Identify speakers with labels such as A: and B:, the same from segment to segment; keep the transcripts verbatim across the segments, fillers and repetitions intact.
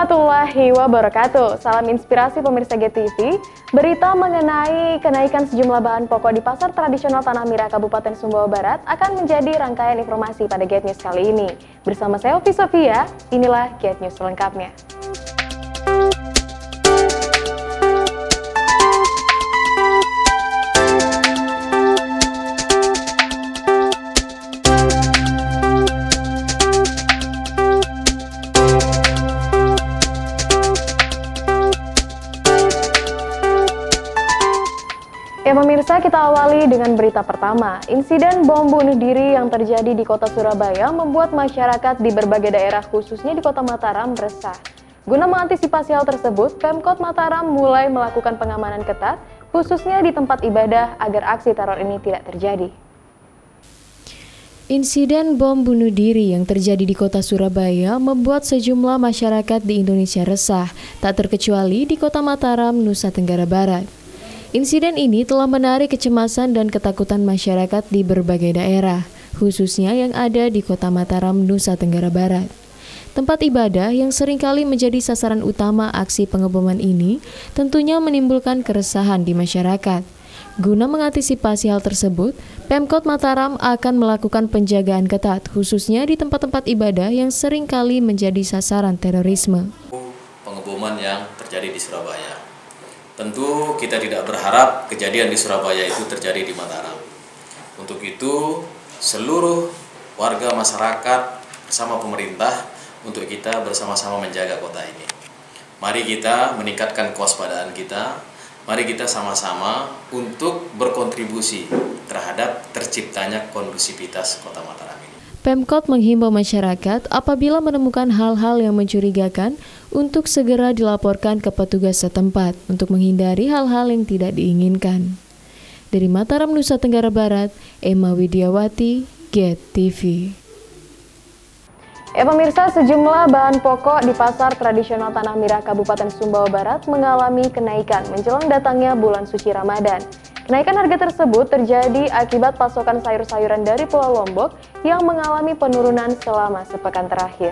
A: warahmatullahi wabarakatuh. Salam inspirasi pemirsa G T V. Berita mengenai kenaikan sejumlah bahan pokok di pasar tradisional Tanah Merah Kabupaten Sumbawa Barat akan menjadi rangkaian informasi pada Get News kali ini. Bersama saya Ovi Sofia, inilah Get News selengkapnya. Ya pemirsa, kita awali dengan berita pertama. Insiden bom bunuh diri yang terjadi di kota Surabaya membuat masyarakat di berbagai daerah khususnya di kota Mataram resah. Guna mengantisipasi hal tersebut, Pemkot Mataram mulai melakukan pengamanan ketat khususnya di tempat ibadah agar aksi teror ini tidak terjadi.
B: Insiden bom bunuh diri yang terjadi di kota Surabaya membuat sejumlah masyarakat di Indonesia resah, tak terkecuali di kota Mataram, Nusa Tenggara Barat. Insiden ini telah menarik kecemasan dan ketakutan masyarakat di berbagai daerah, khususnya yang ada di kota Mataram, Nusa Tenggara Barat. Tempat ibadah yang seringkali menjadi sasaran utama aksi pengeboman ini tentunya menimbulkan keresahan di masyarakat. Guna mengantisipasi hal tersebut, Pemkot Mataram akan melakukan penjagaan ketat, khususnya di tempat-tempat ibadah yang seringkali menjadi sasaran terorisme.
C: Pengeboman yang terjadi di Surabaya. Tentu kita tidak berharap kejadian di Surabaya itu terjadi di Mataram. Untuk itu, seluruh warga masyarakat bersama pemerintah untuk kita bersama-sama menjaga kota ini. Mari kita meningkatkan kewaspadaan kita, mari kita sama-sama untuk berkontribusi terhadap terciptanya kondusivitas kota Mataram ini.
B: Pemkot menghimbau masyarakat apabila menemukan hal-hal yang mencurigakan untuk segera dilaporkan ke petugas setempat untuk menghindari hal-hal yang tidak diinginkan. Dari Mataram, Nusa Tenggara Barat, Emma Widiawati, Get T V.
A: Ya pemirsa, sejumlah bahan pokok di pasar tradisional Tanah Merah Kabupaten Sumbawa Barat mengalami kenaikan menjelang datangnya bulan suci Ramadan. Kenaikan harga tersebut terjadi akibat pasokan sayur-sayuran dari Pulau Lombok yang mengalami penurunan selama sepekan terakhir.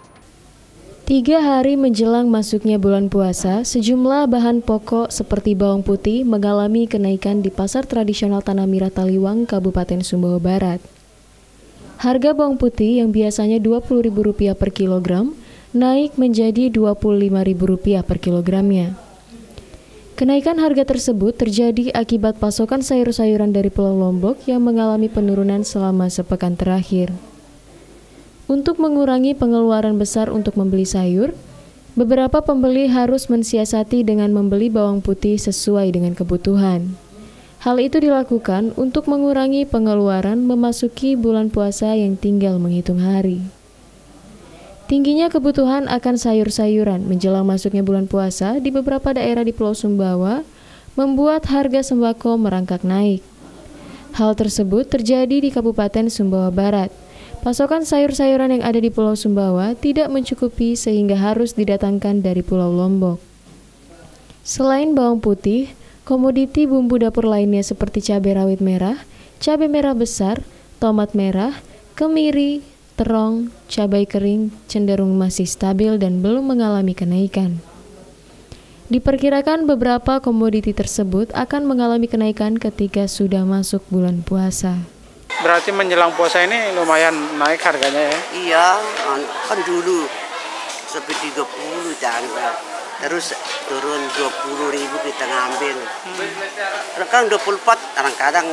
B: Tiga hari menjelang masuknya bulan puasa, sejumlah bahan pokok seperti bawang putih mengalami kenaikan di pasar tradisional Tanah Merah Taliwang, Kabupaten Sumbawa Barat. Harga bawang putih yang biasanya dua puluh ribu rupiah per kilogram, naik menjadi dua puluh lima ribu rupiah per kilogramnya. Kenaikan harga tersebut terjadi akibat pasokan sayur-sayuran dari Pulau Lombok yang mengalami penurunan selama sepekan terakhir. Untuk mengurangi pengeluaran besar untuk membeli sayur, beberapa pembeli harus mensiasati dengan membeli bawang putih sesuai dengan kebutuhan. Hal itu dilakukan untuk mengurangi pengeluaran memasuki bulan puasa yang tinggal menghitung hari. Tingginya kebutuhan akan sayur-sayuran menjelang masuknya bulan puasa di beberapa daerah di Pulau Sumbawa membuat harga sembako merangkak naik. Hal tersebut terjadi di Kabupaten Sumbawa Barat. Pasokan sayur-sayuran yang ada di Pulau Sumbawa tidak mencukupi sehingga harus didatangkan dari Pulau Lombok. Selain bawang putih, komoditi bumbu dapur lainnya seperti cabai rawit merah, cabai merah besar, tomat merah, kemiri, terong, cabai kering cenderung masih stabil dan belum mengalami kenaikan. Diperkirakan beberapa komoditi tersebut akan mengalami kenaikan ketika sudah masuk bulan puasa.
D: Berarti menjelang puasa ini lumayan naik harganya ya?
E: Iya, kan dulu sampai tiga puluh jangan. Terus turun dua puluh ribu kita ngambil. Hmm. Kan dua puluh empat kadang-kadang.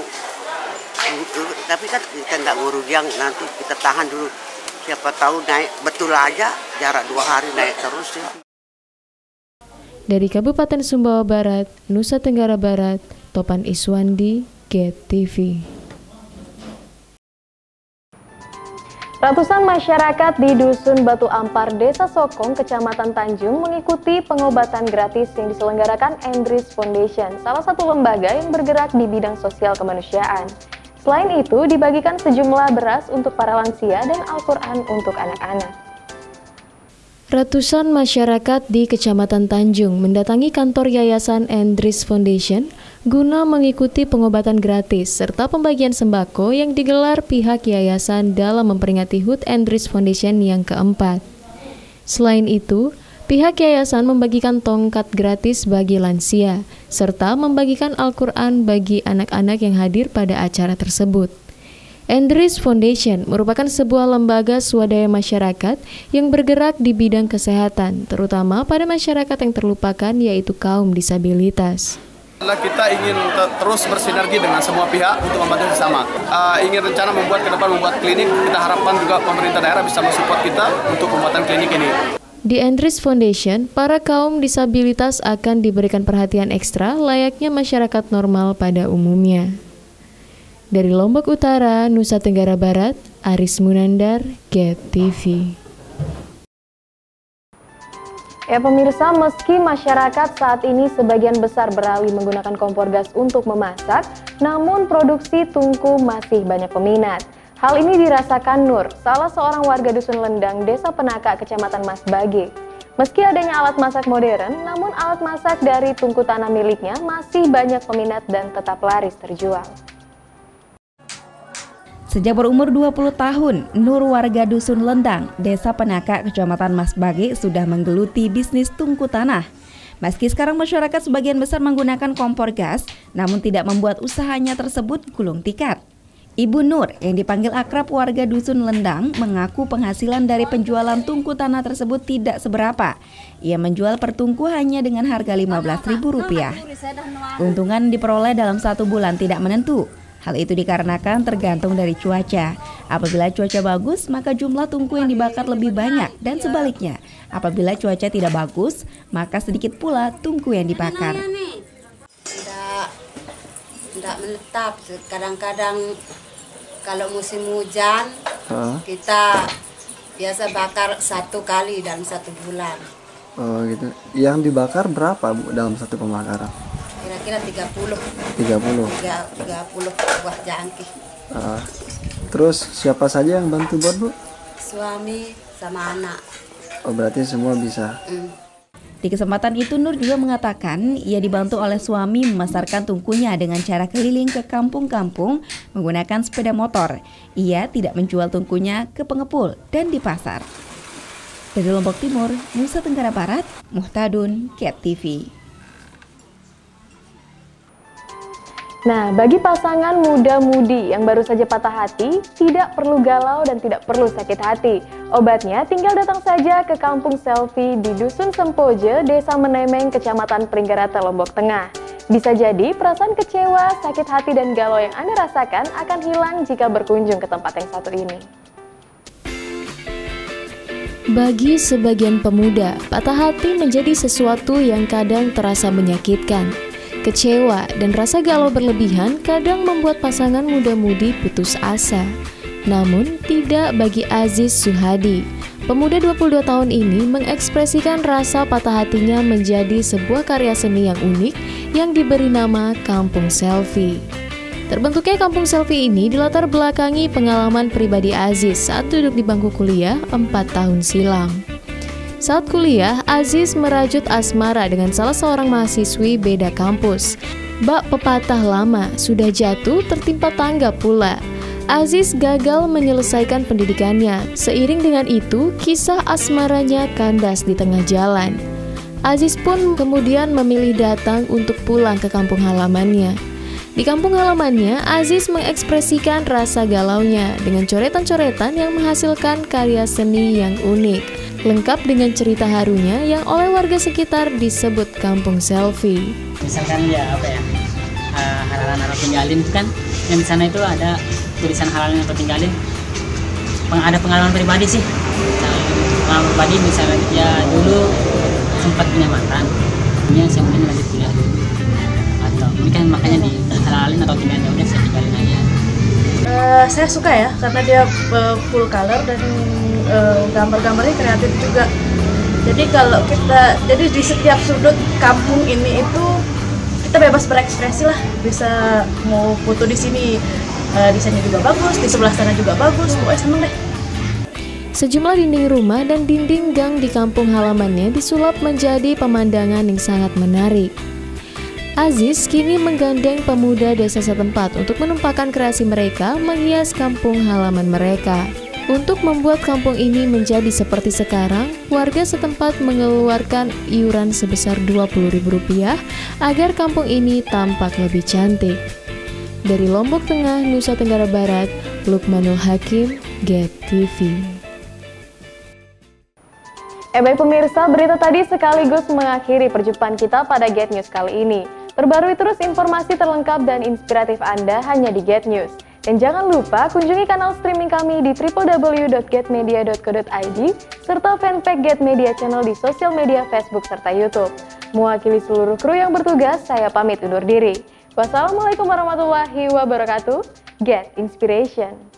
E: Tapi kan kita tidak ngurugiang, nanti kita tahan dulu. Siapa tahu naik betul aja, jarak dua hari naik terus ya.
B: Dari Kabupaten Sumbawa Barat, Nusa Tenggara Barat, Topan Iswandi, Get T V.
A: Ratusan masyarakat di Dusun Batu Ampar, Desa Sokong, Kecamatan Tanjung mengikuti pengobatan gratis yang diselenggarakan Endris Foundation, salah satu lembaga yang bergerak di bidang sosial kemanusiaan. Selain itu, dibagikan sejumlah beras untuk para lansia dan Al-Quran untuk anak-anak.
B: Ratusan masyarakat di Kecamatan Tanjung mendatangi kantor Yayasan Endris Foundation guna mengikuti pengobatan gratis serta pembagian sembako yang digelar pihak yayasan dalam memperingati H U T Endris Foundation yang keempat. Selain itu, Pihak yayasan membagikan tongkat gratis bagi lansia, serta membagikan Al-Quran bagi anak-anak yang hadir pada acara tersebut. Endris Foundation merupakan sebuah lembaga swadaya masyarakat yang bergerak di bidang kesehatan, terutama pada masyarakat yang terlupakan, yaitu kaum disabilitas.
F: Kita ingin terus bersinergi dengan semua pihak untuk membantu bersama. Uh, ingin rencana membuat ke depan membuat klinik, kita harapkan juga pemerintah daerah bisa mensupport kita untuk pembuatan klinik ini.
B: Di Endris Foundation, para kaum disabilitas akan diberikan perhatian ekstra layaknya masyarakat normal pada umumnya. Dari Lombok Utara, Nusa Tenggara Barat, Aris Munandar, Get T V.
A: Ya pemirsa, meski masyarakat saat ini sebagian besar beralih menggunakan kompor gas untuk memasak, namun produksi tungku masih banyak peminat. Hal ini dirasakan Nur, salah seorang warga Dusun Lendang, Desa Penaka, Kecamatan Masbage. Meski adanya alat masak modern, namun alat masak dari tungku tanah miliknya masih banyak peminat dan tetap laris terjual.
G: Sejak berumur dua puluh tahun, Nur warga Dusun Lendang, Desa Penaka, Kecamatan Masbage sudah menggeluti bisnis tungku tanah. Meski sekarang masyarakat sebagian besar menggunakan kompor gas, namun tidak membuat usahanya tersebut gulung tikar. Ibu Nur yang dipanggil akrab warga Dusun Lendang mengaku penghasilan dari penjualan tungku tanah tersebut tidak seberapa. Ia menjual per tungku hanya dengan harga lima belas ribu rupiah. Keuntungan diperoleh dalam satu bulan tidak menentu. Hal itu dikarenakan tergantung dari cuaca. Apabila cuaca bagus, maka jumlah tungku yang dibakar lebih banyak, dan sebaliknya, apabila cuaca tidak bagus, maka sedikit pula tungku yang dibakar.
H: Tidak, tidak menetap. Kadang-kadang kalau musim hujan, uh. kita biasa bakar satu kali dalam satu bulan.
I: Oh gitu. Yang dibakar berapa Bu dalam satu pembakaran?
H: Kira-kira tiga puluh.
I: tiga puluh.
H: tiga puluh buah jangkih.
I: Uh, terus siapa saja yang bantu buat Bu?
H: Suami sama anak.
I: Oh berarti semua bisa.
H: Mm.
G: Di kesempatan itu Nur juga mengatakan ia dibantu oleh suami memasarkan tungkunya dengan cara keliling ke kampung-kampung menggunakan sepeda motor. Ia tidak menjual tungkunya ke pengepul dan di pasar. Dari Lombok Timur, Nusa Tenggara Barat, Muhtadun, Get T V.
A: Nah, bagi pasangan muda-mudi yang baru saja patah hati, tidak perlu galau dan tidak perlu sakit hati. Obatnya tinggal datang saja ke Kampung Selfie di Dusun Sempoje, Desa Menemeng, Kecamatan Pringgarata, Lombok Tengah. Bisa jadi perasaan kecewa, sakit hati, dan galau yang Anda rasakan akan hilang jika berkunjung ke tempat yang satu ini.
B: Bagi sebagian pemuda, patah hati menjadi sesuatu yang kadang terasa menyakitkan. Kecewa dan rasa galau berlebihan kadang membuat pasangan muda-mudi putus asa. Namun tidak bagi Aziz Suhadi. Pemuda dua puluh dua tahun ini mengekspresikan rasa patah hatinya menjadi sebuah karya seni yang unik yang diberi nama Kampung Selfie. Terbentuknya Kampung Selfie ini dilatar belakangi pengalaman pribadi Aziz saat duduk di bangku kuliah empat tahun silam. Saat kuliah, Aziz merajut asmara dengan salah seorang mahasiswi beda kampus. Bak pepatah lama, sudah jatuh tertimpa tangga pula. Aziz gagal menyelesaikan pendidikannya. Seiring dengan itu, kisah asmaranya kandas di tengah jalan. Aziz pun kemudian memilih datang untuk pulang ke kampung halamannya. Di kampung halamannya, Aziz mengekspresikan rasa galaunya dengan coretan-coretan yang menghasilkan karya seni yang unik. Lengkap dengan cerita harunya yang oleh warga sekitar disebut Kampung Selfie.
J: Misalkan ya apa ya, uh, halalan atau tinggalin itu kan, yang di sana itu ada tulisan halalan atau tinggalin. Peng ada pengalaman pribadi sih. Pengalaman pribadi misalnya ya dulu sempat punya mantan, punya saya mungkin lanjut kuliah dulu. Atau mungkin makanya di halalin atau tinggalin, udah saya tinggalin aja.
K: Uh, saya suka ya karena dia uh, full color dan uh, gambar-gambarnya kreatif juga. Jadi kalau kita, jadi di setiap sudut kampung ini itu kita bebas berekspresi lah. Bisa mau foto di sini, uh, desainnya juga bagus, di sebelah sana juga bagus. Pokoknya seneng deh.
B: Sejumlah dinding rumah dan dinding gang di kampung halamannya disulap menjadi pemandangan yang sangat menarik. Aziz kini menggandeng pemuda desa setempat untuk menumpahkan kreasi mereka menghias kampung halaman mereka. Untuk membuat kampung ini menjadi seperti sekarang, warga setempat mengeluarkan iuran sebesar dua puluh ribu rupiah agar kampung ini tampak lebih cantik. Dari Lombok Tengah, Nusa Tenggara Barat, Lukmanul Hakim, Get T V.
A: Eh baik pemirsa, berita tadi sekaligus mengakhiri perjumpaan kita pada Get News kali ini. Perbarui terus informasi terlengkap dan inspiratif Anda hanya di Get News. Dan jangan lupa kunjungi kanal streaming kami di w w w dot get media dot co dot i d serta fanpage Get Media Channel di sosial media Facebook serta YouTube. Mewakili seluruh kru yang bertugas, saya pamit undur diri. Wassalamualaikum warahmatullahi wabarakatuh. Get Inspiration.